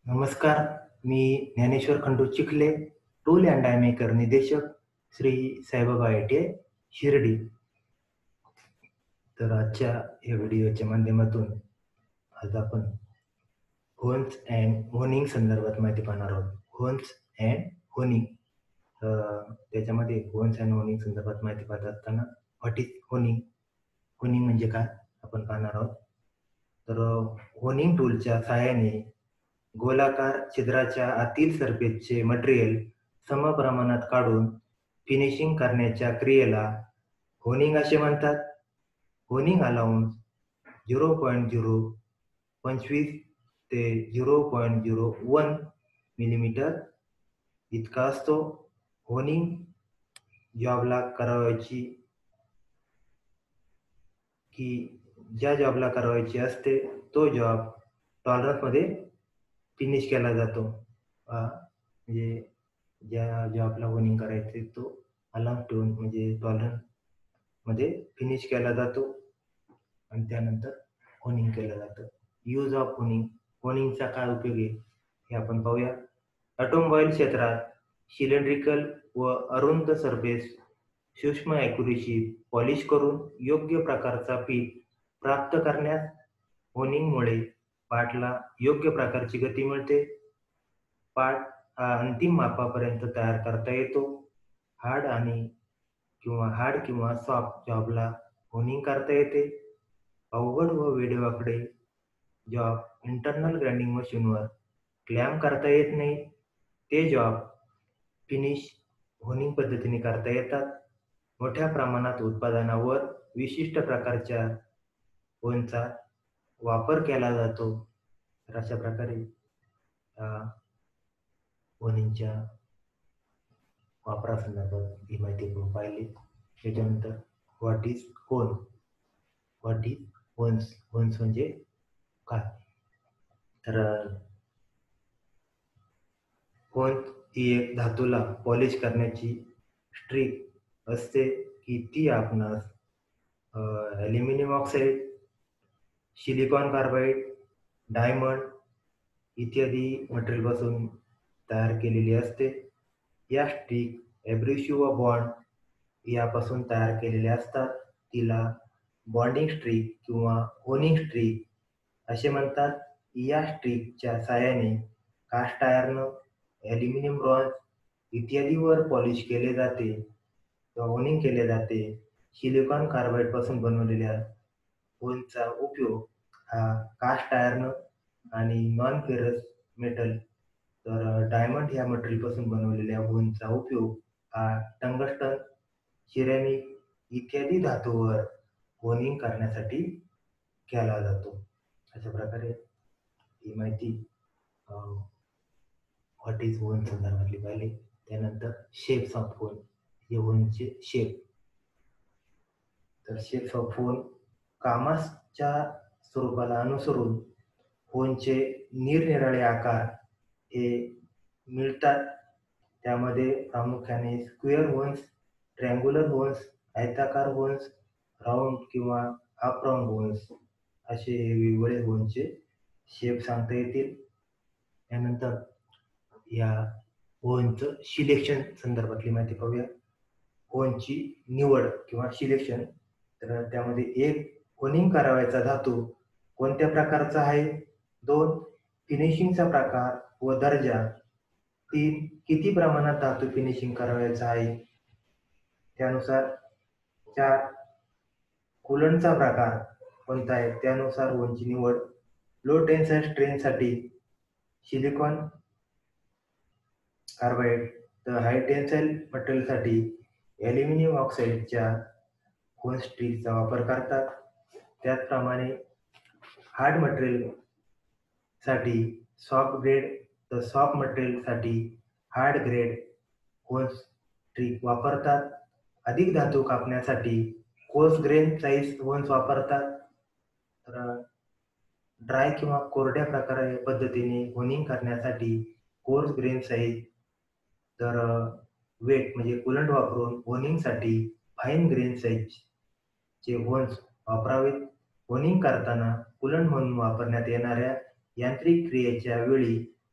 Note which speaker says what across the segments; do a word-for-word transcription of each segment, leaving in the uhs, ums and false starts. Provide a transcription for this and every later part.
Speaker 1: नमस्कार. मी Dnyaneshwar Khandu Chikhale, tool and die maker निदेशक, Shri Saibaba I T I, Shirdi. तर आजच्या या व्हिडिओच्या माध्यमातून आज आपण होन्स अँड होनिंग संदर्भात माहिती पाहणार आहोत. Hones and honing. त्याच्यामध्ये होन्स अँड होनिंग संदर्भात माहिती पाहत असताना व्हॉट इज होनिंग, होनिंग म्हणजे काय आपण पाहणार आहोत. तर होनिंग टूलच्या सहाय्याने गोलाकार छिद्राच्या आतील सरफेसचे मटेरियल समप्रमाणात काढून फिनिशिंग करण्याच्या क्रियेला होनिंग असे म्हणतात. Honing allowance zero point zero पंचवीस ते zero point zero one millimetre इतका असतो. होनिंग जॉबला करावायची की ज्या जॉबला करावायची असते तो जॉब टॉलरन्समध्ये फिनिश केला जातो. म्हणजे ज्या जॉबला होनिंग करायचे तो अलाउन्स ठेवून म्हणजे टॉलरन्समध्ये फिनिश केला जातो आणि त्यानंतर होनिंग केलं जातं. यूज ऑफ होनिंग, होनिंगचा काय उपयोग आहे हे आपण पाहूया. ऑटोमोबाईल क्षेत्रात सिलेंड्रिकल व अरुंद सरफेस सूक्ष्म ॲक्युरेसी पॉलिश करून योग्य प्रकारचा पीक प्राप्त करण्यास होनिंगमुळे पार्टला योग्य प्रकारची गती मिळते. पार्ट हा अंतिम मापापर्यंत तयार करता येतो. हार्ड आणि किंवा हार्ड किंवा सॉफ्ट जॉबला होनिंग करता येते. अवघड व वेडेवाकडे जॉब इंटरनल ग्राइंडिंग मशीनवर क्लॅम्प करता येत नाही. ते जॉब फिनिश होनिंग पद्धतीने करता येतात. मोठ्या प्रमाणात उत्पादनावर विशिष्ट प्रकारच्या होनचा वापर केला जातो. तर अशा प्रकारे होनिंगच्या वापरासंदर्भात ही माहिती आपण पाहिली. त्याच्यानंतर what is hone, what is hones, hones म्हणजे काय. तर होन्स ही एक धातूला पॉलिश करण्याची स्ट्रिक असते की ती आपणास aluminium oxide, silicon carbide, diamond इत्यादी मटेरियलपासून तयार केलेली असते. या स्ट्रिक एब्रेसिव्ह व बॉन्ड यापासून तयार केलेल्या असतात. तिला बॉन्डिंग स्ट्रिक किंवा होनिंग स्ट्रिक असे म्हणतात. या स्ट्रिकच्या सहाय्याने कास्ट आयर्न, ॲल्युमिनियम ब्रॉन्झ इत्यादीवर पॉलिश केले जाते किंवा होनिंग केले जाते. सिलिकॉन कार्बाईडपासून बनवलेल्या होनचा उपयोग हा कास्ट आयर्न आणि नॉन फेरस मेटल तर डायमंड ह्या मटेरियलपासून बनवलेल्या होनचा उपयोग हा टंगस्टन, सिरॅमिक इत्यादी धातूवर होनिंग करण्यासाठी केला जातो. अशा प्रकारे ही माहिती व्हॉट इज होन संदर्भातली पाहिली. त्यानंतर शेप्स ऑफ होन, हे होनचे शेप. तर शेप्स ऑफ होन कामाच्या स्वरूपाला अनुसरून होनचे निरनिराळे आकार हे मिळतात. त्यामध्ये प्रामुख्याने स्क्वेअर होन्स, ट्रँग्युलर होन्स, आयताकार होन्स, राऊंड किंवा हाफ राऊंड होन्स असे वेगवेगळे होनचे शेप सांगता येतील. त्यानंतर या होनचं सिलेक्शन संदर्भातली माहिती पाहूया. होनची निवड किंवा सिलेक्शन. तर त्यामध्ये एक, होनिंग करावयाचा धातू कोणत्या प्रकारचा आहे. दोन, फिनिशिंगचा प्रकार व दर्जा. तीन, किती प्रमाणात धातू फिनिशिंग करावयाचा आहे त्यानुसार. चार, कुलंटचा प्रकार कोणता आहे त्यानुसार होनची निवड. लो टेन्साईल स्ट्रेंथसाठी सिलिकॉन कार्बाईड, तर हाय टेन्साईल मटेरियलसाठी ॲल्युमिनियम ऑक्साईडच्या होन स्ट्रिकचा वापर करतात. त्याचप्रमाणे हार्ड मटेरियलसाठी सॉफ्ट ग्रेड, तर सॉफ्ट मटेरियलसाठी हार्ड ग्रेड होन स्ट्रिक वापरतात. अधिक धातू कापण्यासाठी कोर्स ग्रेन साईज होन्स वापरतात. तर ड्राय किंवा कोरड्या प्रकारे पद्धतीने होनिंग करण्यासाठी कोर्स ग्रेन साईज, तर वेट म्हणजे कुलंट वापरून होनिंगसाठी फाईन ग्रेन साईजचे होन्स वापरावेत. होनिंग करताना कुलंट म्हणून वापरण्यात येणाऱ्या यांत्रिक क्रियेच्या वेळी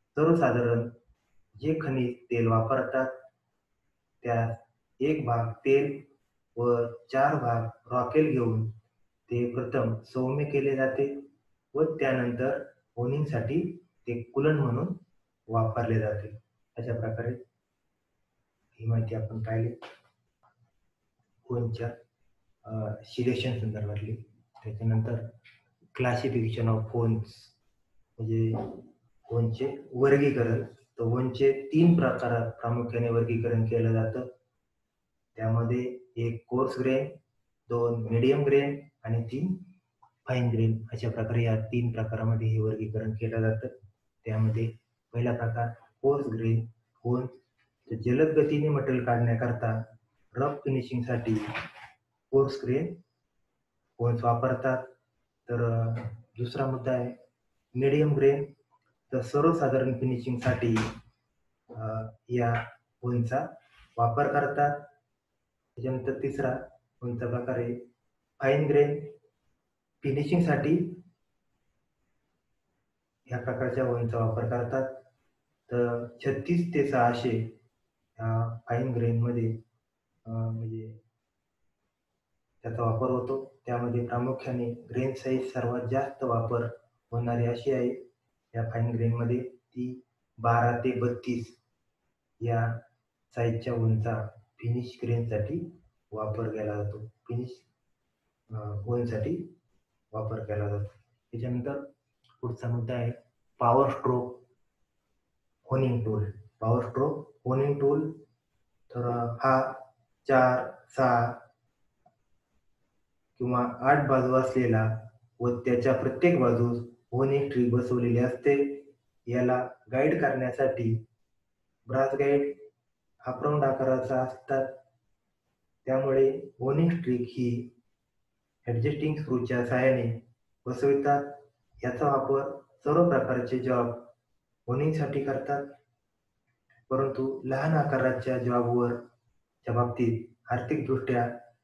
Speaker 1: सर्वसाधारण जे खनिज तेल वापरतात त्यात एक भाग तेल व चार भाग रॉकेल घेऊन ते प्रथम सौम्य केले जाते व त्यानंतर होनिंगसाठी ते कूलन म्हणून वापरले जाते. अशा प्रकारे ही माहिती आपण पाहिली फोनच्या सिलेक्शन संदर्भातली. त्याच्यानंतर क्लासिफिकेशन ऑफ फोन्स म्हणजे फोनचे वर्गीकरण. तर फोनचे तीन प्रकारात प्रामुख्याने वर्गीकरण केलं जातं. त्यामध्ये एक कोर्स ग्रेन, दोन मीडियम ग्रेन आणि तीन फाईन ग्रेन अशा प्रकारे या तीन प्रकारामध्ये हे वर्गीकरण केलं जातं. त्यामध्ये पहिला प्रकार कोर्स ग्रेन फोन जलद गतीने मटेरियल काढण्याकरता रफ फिनिशिंगसाठी कोर्स ग्रेन फोन्स वापरतात. तर दुसरा मुद्दा आहे मीडियम ग्रेन. तर सर्वसाधारण फिनिशिंगसाठी या फोनचा वापर करतात. त्याच्यानंतर तिसरा फोनचा प्रकार आहे फाईन ग्रेन. फिनिशिंगसाठी या प्रकारच्या फोनचा वापर करतात. तर छत्तीस ते सहाशे ह्या फाईन ग्रेनमध्ये म्हणजे त्याचा वापर होतो. त्यामध्ये प्रामुख्याने ग्रेन साईज सर्वात जास्त वापर होणारी अशी आहे या फाईन ग्रेनमध्ये, ती बारा ते बत्तीस या साईजच्या फोनचा फिनिश ग्रेनसाठी वापर केला जातो. फिनिश फोनसाठी वापर केला जातो. त्याच्यानंतर पुढचा मुद्दा आहे power stroke honing tool. Power stroke honing tool तर हा चार सहा किंवा आठ बाजू असलेला व त्याच्या प्रत्येक बाजूस होनिंग ट्री बसवलेली असते. याला गाईड करण्यासाठी ब्रास गाईड अपराऊंड आकाराचा असतात. त्यामुळे होनिंग स्ट्रिक ही ॲडजस्टिंग स्क्रूच्या सहाय्याने बसवितात. याचा वापर सर्व प्रकारचे जॉब होनिंगसाठी करतात. परंतु लहान आकाराच्या जॉबवर च्या बाबतीत आर्थिकदृष्ट्या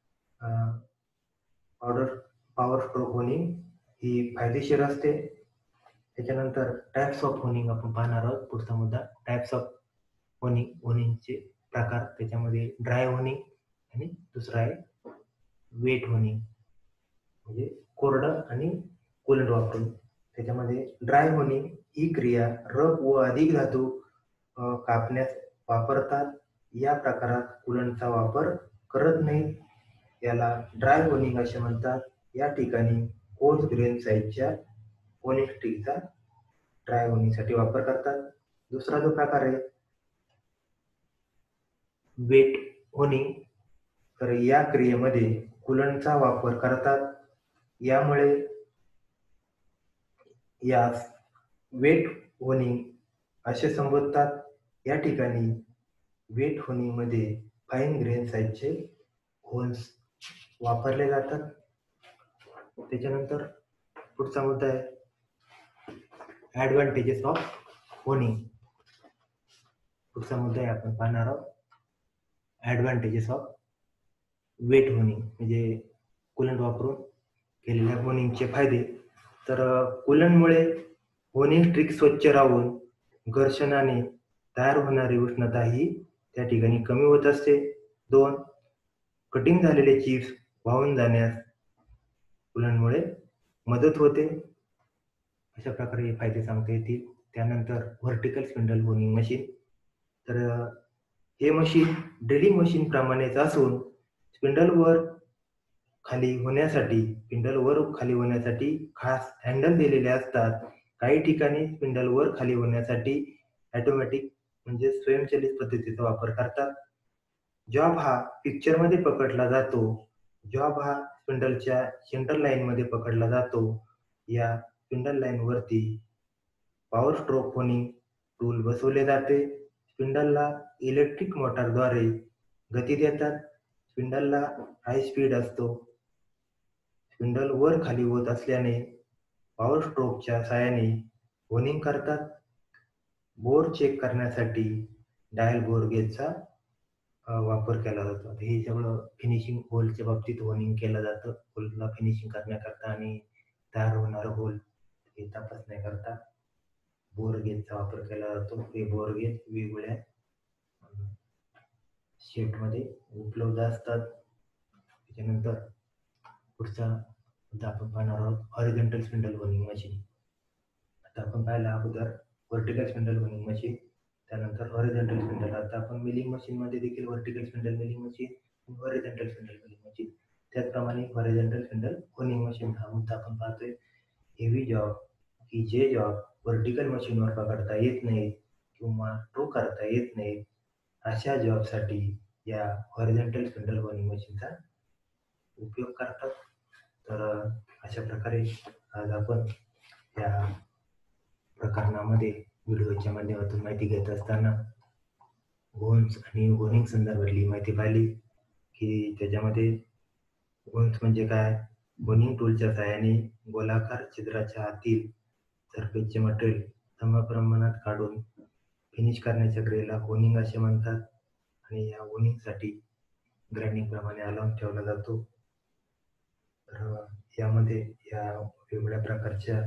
Speaker 1: ऑर्डर पॉवर स्ट्रोक होनिंग ही फायदेशीर असते. त्याच्यानंतर टाइप्स ऑफ होनिंग आपण पाहणार आहोत. पुढचा मुद्दा टाइप्स ऑफ होनिंग. होनिंगचे प्रकार त्याच्यामध्ये ड्राय होनिंग आणि दुसरा आहे वेट होनिंग म्हणजे कोरडं आणि कूलंट वापरून. त्याच्यामध्ये ड्राय होनिंग ही क्रिया रफ व अधिक धातू कापण्यास वापरतात. या प्रकारात कूलंटचा वापर करत नाहीत. याला ड्राय होनिंग असे म्हणतात. या ठिकाणी कोर्स ग्रेन साईजच्या होनिंग स्टिकचा ड्राय होनिंगसाठी वापर करतात. दुसरा जो प्रकार आहे वेट होनिंग. तर या क्रियेमध्ये कूलंटचा वापर करतात. यामुळे यास वेट होनिंग असे संबोधतात. या ठिकाणी वेट होनिंगमध्ये फाईन ग्रेन साईजचे होल्स वापरले जातात. त्याच्यानंतर पुढचा मुद्दा आहे ॲडव्हान्टेजेस ऑफ होनिंग. पुढचा मुद्दा आहे आपण पाहणार आहोत ॲडव्हान्टेजेस ऑफ वेट होनिंग म्हणजे कूलंट वापरून केलेल्या होनिंगचे फायदे. तर कूलंटमुळे होनिंग स्ट्रिक स्वच्छ राहून घर्षणाने तयार होणारी उष्णता ही त्या ठिकाणी कमी होत असते. दोन कटिंग झालेले चिप्स वाहून जाण्यास कूलंटमुळे मदत होते. अशा प्रकारे हे फायदे सांगता येतील. त्यानंतर व्हर्टिकल स्पिंडल होनिंग मशीन. तर हे मशीन ड्रिलिंग मशीन प्रमाणेच असून स्पिंडलवर खाली होण्यासाठी स्पिंडलवर खाली होण्यासाठी खास हँडल दिलेले असतात. काही ठिकाणी स्पिंडलवर खाली होण्यासाठी ऑटोमॅटिक म्हणजे स्वयंचलित पद्धतीचा वापर करतात. जॉब हा पिक्चरमध्ये पकडला जातो. जॉब हा स्पिंडलच्या सेंटर लाईनमध्ये पकडला जातो. या स्पिंडल लाईन वरती पॉवर स्ट्रोक होनिंग टूल बसवले जाते. स्पिंडलला इलेक्ट्रिक मोटारद्वारे गती देतात. स्पिंडलला हाय स्पीड असतो. स्पिंडल वर खाली होत असल्याने पॉवर स्ट्रोकच्या साहाय्याने होनिंग करतात. बोर चेक करण्यासाठी डायल बोर गेजचा वापर केला जातो. हे सगळं फिनिशिंग होलच्या बाबतीत होनिंग केलं जातं. होलला फिनिशिंग करण्याकरता आणि तयार होणारं होल हे तपासण्याकरता. बोर गेजचा वापर केला जातो. हे बोर गेज वेगवेगळ्या शेपमध्ये उपलब्ध असतात. त्याच्यानंतर पुढचा मुद्दा आपण पाहणार आहोत हॉरिझॉन्टल स्पिंडल होनिंग मशीन. आता आपण पाहिलं अगोदर व्हर्टिकल स्पिंडल होनिंग मशीन, त्यानंतर हॉरिझॉन्टल स्पिंडल. आता आपण मिलिंग मशीन मध्ये देखील vertical spindle milling machine, horizontal spindle milling machine, त्याचप्रमाणे हॉरिझॉन्टल स्पिंडल होनिंग मशीन हा मुद्दा आपण पाहतोय. हेवी जॉब की जे जॉब व्हर्टिकल मशीनवर पकडता येत नाही किंवा तो करता येत नाही, अशा जॉबसाठी या हॉरिझॉन्टल स्पिंडल होनिंग मशीनचा उपयोग करतात. तर अशा प्रकारे आज आपण या प्रकरणामध्ये व्हिडिओच्या माध्यमातून माहिती घेत असताना होन्स आणि होनिंग संदर्भातली माहिती पाहिली की त्याच्यामध्ये होन्स म्हणजे काय, होनिंग टूलच्या सहाय्याने गोलाकार छिद्राच्या आतील सरफेसचे मटेरियल सम प्रमाणात काढून फिनिश करण्याच्या क्रियेला होनिंग असे म्हणतात. आणि या होनिंगसाठी ग्राइंडिंग प्रमाणे अलाउन ठेवला जातो. तर यामध्ये या वेगवेगळ्या प्रकारच्या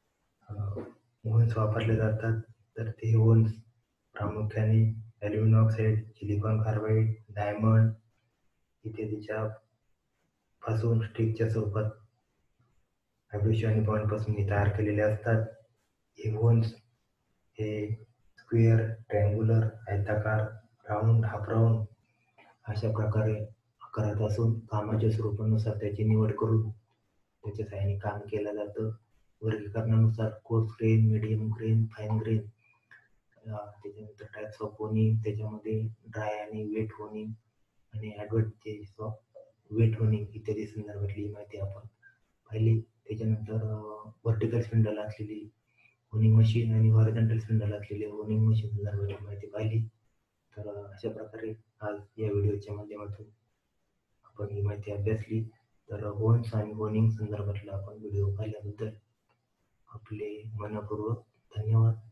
Speaker 1: होन्स वापरले जातात. तर ते होन्स प्रामुख्याने aluminium oxide, silicon carbide, diamond इत्यादीच्या पासून स्टिकच्या स्वरूपात हायड्रोशिया आणि बॉन्ड पासून तयार केलेले असतात. हे होन्स हे स्क्वेअर, ट्रँग्युलर, आयताकार, राऊंड, हाफ राऊंड अशा प्रकारे आकारात असून कामाच्या स्वरूपानुसार त्याची निवड करून त्याच्या सहाय्याने काम केलं जातं. वर्गीकरणानुसार coarse grain, medium grain, fine grain, त्याच्यानंतर टाइप्स ऑफ होनिंग, त्याच्यामध्ये ड्राय आणि वेट होनिंग आणि ॲडव्हान्टेजेस ऑफ वेट होनिंग इत्यादी संदर्भातली माहिती आपण पाहिली. त्याच्यानंतर व्हर्टिकल स्पिंडल असलेली होनिंग मशीन आणि हॉरिझॉन्टल स्पिंडल असलेली होनिंग मशीन संदर्भातली माहिती पाहिली. तर अशा प्रकारे आज या व्हिडिओच्या माध्यमातून आपण ही माहिती अभ्यासली. तर होन्स आणि होनिंग संदर्भातला आपण व्हिडिओ पाहिल्याबद्दल आपले मनपूर्वक धन्यवाद.